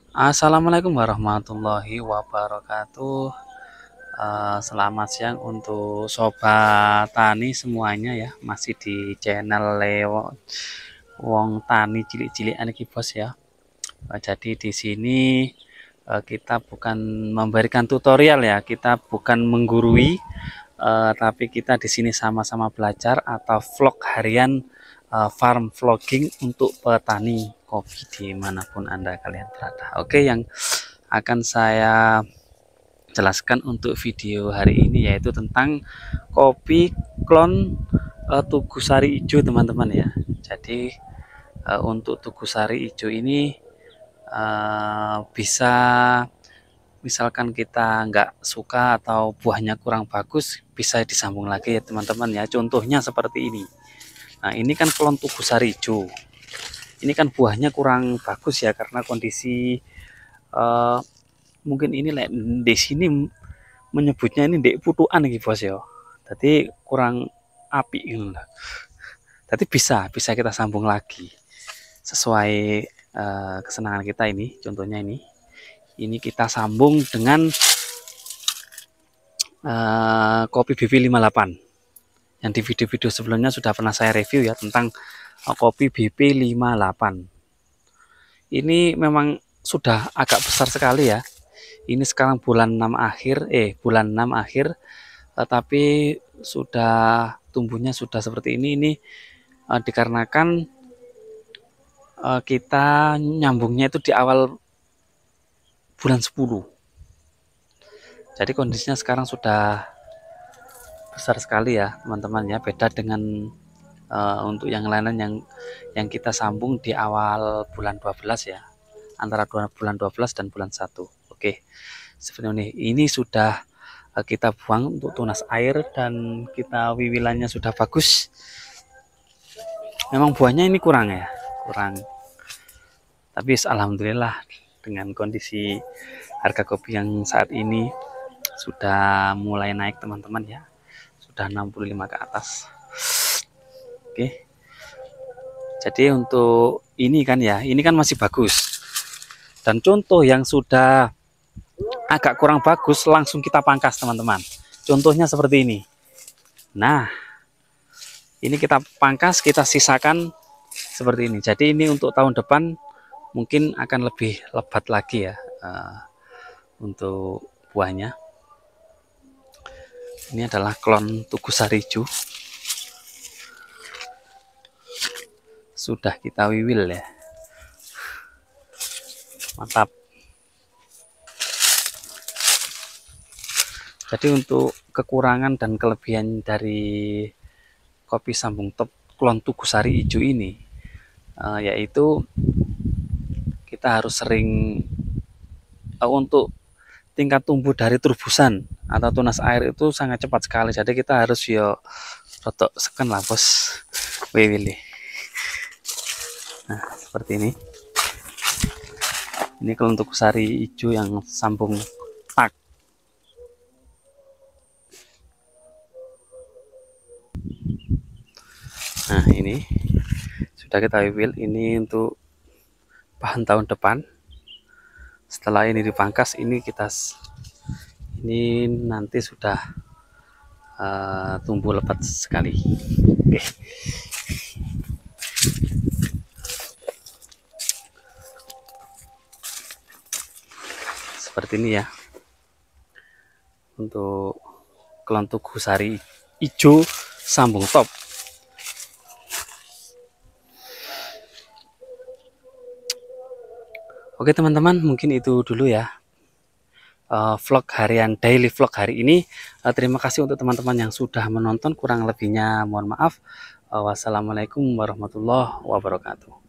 Assalamualaikum warahmatullahi wabarakatuh. Selamat siang untuk sobat tani semuanya ya. Masih di channel Leo Wong Tani cilik-cilik iki bos ya. Jadi di sini kita bukan memberikan tutorial ya, kita bukan menggurui, tapi kita di sini sama-sama belajar atau vlog harian, farm vlogging untuk petani kopi dimanapun Anda kalian berada. Oke, yang akan saya jelaskan untuk video hari ini yaitu tentang kopi klon Tugu Sari Ijo teman-teman ya. Jadi untuk Tugu Sari Ijo ini bisa misalkan kita nggak suka atau buahnya kurang bagus, bisa disambung lagi ya teman-teman ya. Contohnya seperti ini. Nah, ini kan klon Tugu Sari Ijo. Ini kan buahnya kurang bagus ya karena kondisi mungkin ini di sini menyebutnya ini dek putuan nih bos ya. Jadi kurang api gitu. Tapi bisa kita sambung lagi sesuai kesenangan kita ini. Contohnya ini kita sambung dengan kopi BP 58 yang di video-video sebelumnya sudah pernah saya review ya tentang kopi BP 58. Ini memang sudah agak besar sekali ya. Ini sekarang bulan 6 akhir, bulan 6 akhir, tapi sudah tumbuhnya sudah seperti ini. Ini dikarenakan kita nyambungnya itu di awal bulan 10. Jadi kondisinya sekarang sudah besar sekali ya teman-teman ya, beda dengan untuk yang lain yang kita sambung di awal bulan 12 ya, antara bulan 12 dan bulan 1. Oke, sebenarnya ini sudah kita buang untuk tunas air dan kita wiwilannya sudah bagus. Memang buahnya ini kurang ya, tapi alhamdulillah dengan kondisi harga kopi yang saat ini sudah mulai naik teman-teman ya, sudah 65 ke atas. Oke, jadi untuk ini kan ya, ini kan masih bagus, dan contoh yang sudah agak kurang bagus langsung kita pangkas teman-teman. Contohnya seperti ini. Nah, ini kita pangkas, kita sisakan seperti ini. Jadi ini untuk tahun depan mungkin akan lebih lebat lagi ya untuk buahnya. Ini adalah klon Tugu Sari Ijo. Sudah kita wiwil ya. Mantap. Jadi untuk kekurangan dan kelebihan dari kopi sambung top klon Tugu Sari Ijo ini yaitu kita harus sering untuk tingkat tumbuh dari turbusan atau tunas air itu sangat cepat sekali. Jadi kita harus yo rotok seken lah bos. Wiwili. Nah, seperti ini. Ini klon Tugu Sari Ijo yang sambung tak. Nah, ini sudah kita wiwil. Ini untuk bahan tahun depan. Setelah ini dipangkas, ini nanti sudah tumbuh lebat sekali. Oke. Seperti ini ya untuk klon Tugu Sari Ijo sambung top. Oke teman-teman, mungkin itu dulu ya vlog harian, daily vlog hari ini. Terima kasih untuk teman-teman yang sudah menonton, kurang lebihnya mohon maaf. Wassalamualaikum warahmatullahi wabarakatuh.